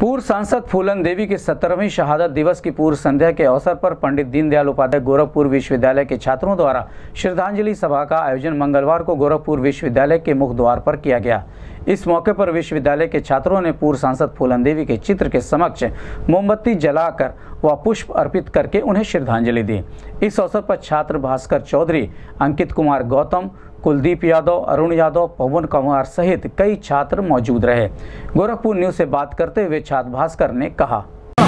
पूर्व सांसद फूलन देवी के 17वीं शहादत दिवस की पूर्व संध्या के अवसर पर पंडित दीनदयाल उपाध्याय गोरखपुर विश्वविद्यालय के छात्रों द्वारा श्रद्धांजलि सभा का आयोजन मंगलवार को गोरखपुर विश्वविद्यालय के मुख्य द्वार पर किया गया। इस मौके पर विश्वविद्यालय के छात्रों ने पूर्व सांसद फूलन देवी के चित्र के समक्ष मोमबत्ती जलाकर व पुष्प अर्पित करके उन्हें श्रद्धांजलि दी। इस अवसर पर छात्र भास्कर चौधरी, अंकित कुमार गौतम, कुलदीप यादव, अरुण यादव, पवन कुमार सहित कई छात्र मौजूद रहे। गोरखपुर न्यूज से बात करते हुए छात्र भास्कर ने कहा,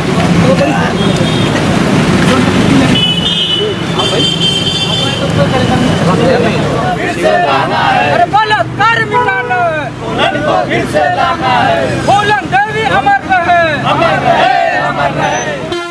फूलन देवी अमर रहे, अमर रहे, अमर रहे।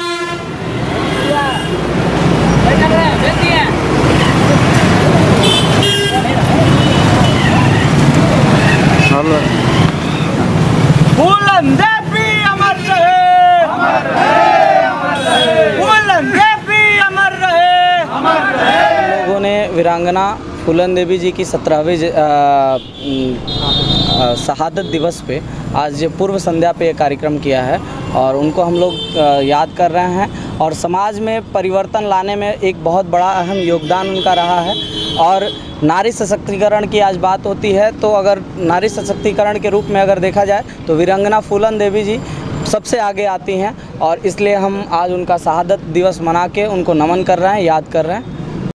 फूलन देवी अमर रहे, अमर रहे, अमर रहे। फूलन देवी अमर रहे, अमर रहे। लोगों ने वीरांगना फूलन देवी जी की 17वीं शहादत दिवस पे आज पूर्व संध्या पे कार्यक्रम किया है और उनको हम लोग याद कर रहे हैं और समाज में परिवर्तन लाने में एक बहुत बड़ा अहम योगदान उनका रहा है। और नारी सशक्तिकरण की आज बात होती है तो अगर नारी सशक्तिकरण के रूप में अगर देखा जाए तो वीरांगना फूलन देवी जी सबसे आगे आती हैं और इसलिए हम आज उनका शहादत दिवस मना के उनको नमन कर रहे हैं, याद कर रहे हैं।